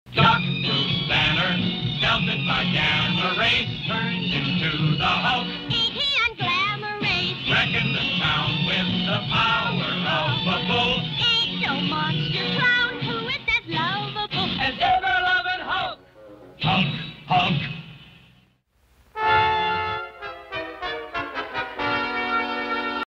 Doc Bruce Banner, melted by gamma rays, turned into the Hulk. Ain't he on glamour rays? Wrecking the town with the power of a bull. Ain't no monster